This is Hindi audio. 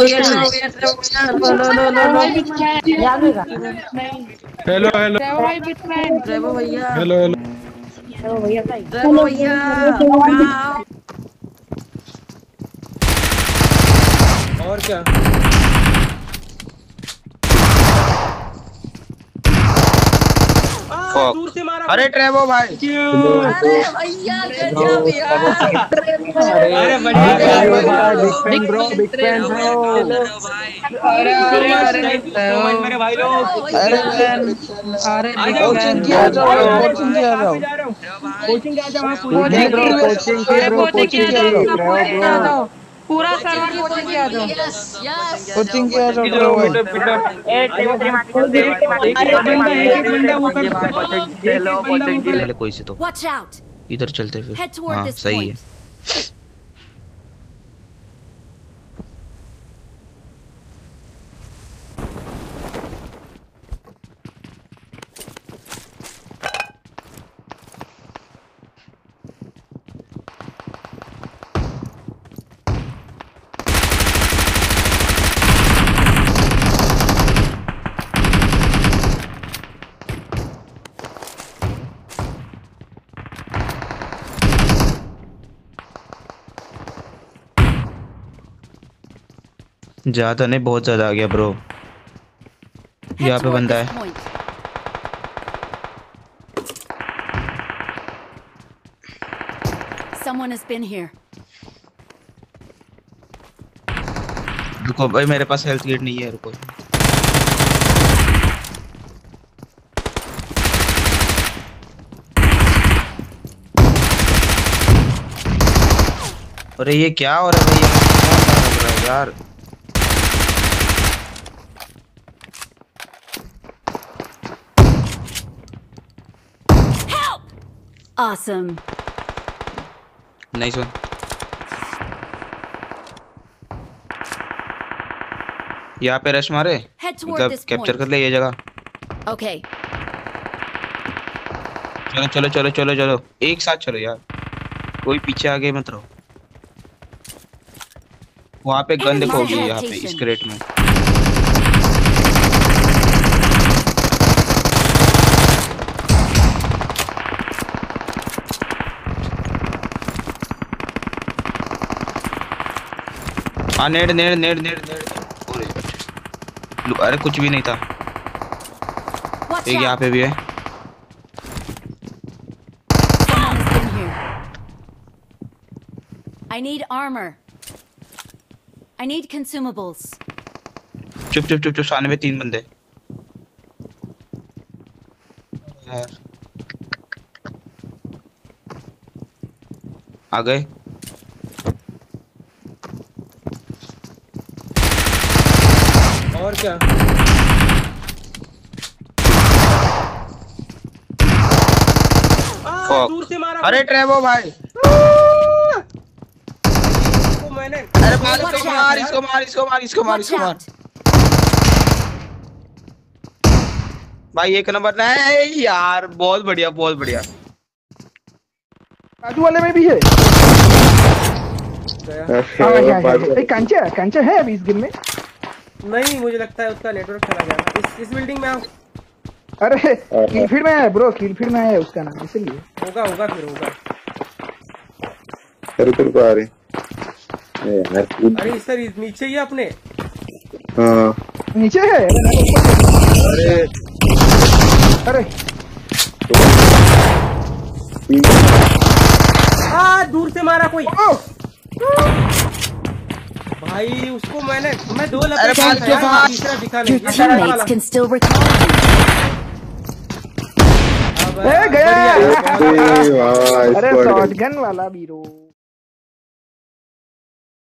हेलो हेलो भैया हेलो हेलो भैया और क्या दूर से मारा। अरे ट्रेवो भाई अरे भैया गजब यार। अरे बढ़िया बिग फैन ब्रो। अरे मेरे भाई लोग अरे कोचिंग की आ जाओ कोचिंग की आ जाओ कोचिंग आ जाओ पूरा सर्वर कोचिंग किया जाओ। कोचिंग की आ जाओ ट्रेवो भाई। कोई से तो इधर चलते फिर। हाँ सही है। ज्यादा नहीं, बहुत ज्यादा आ गया ब्रो। यहाँ पे बंदा है। रुको भाई, मेरे पास हेल्थ किट नहीं है, रुको। अरे ये क्या हो रहा है भैया यार। Awesome. Nice one. यहाँ पे रश मारे, मतलब कैप्चर कर ले ये जगह। Okay. चलो चलो चलो चलो चलो, एक साथ चलो यार, कोई पीछे आगे मत रहो। वहाँ पे गन देखोगी, यहाँ पे इस क्रेट में। हाँ नेड नेड नेड नेड नेड। अरे कुछ भी नहीं था। एक यहाँ पे भी है। I need armor. I need consumables. चुप चुप चुप चुप, सामने में 3 बंदे यार आ गए। और क्या दूर से मारा। अरे ट्रेवो भाई मैंने। अरे मार इसको मार इसको मार इसको मार इसको मार। भाई एक नंबर नहीं यार, बहुत बढ़िया बहुत बढ़िया। बाजू वाले में भी है। कंचे है अभी इस गेम में। नहीं मुझे लगता है उसका नेटवर्क चला गया। इस बिल्डिंग में आओ। अरे किल फीड में है ब्रो, किल फीड में है उसका नाम, इसलिए होगा होगा फिर होगा। सर्कल को आ रही। अरे सर नीचे ही अपने। हाँ नीचे है। अरे अरे दूर से मारा कोई। भाई उसको मैं 2 लपेट तीसरा दिखा नहीं। Your teammates can still recall you. गया। अरे शॉटगन वाला बीरो।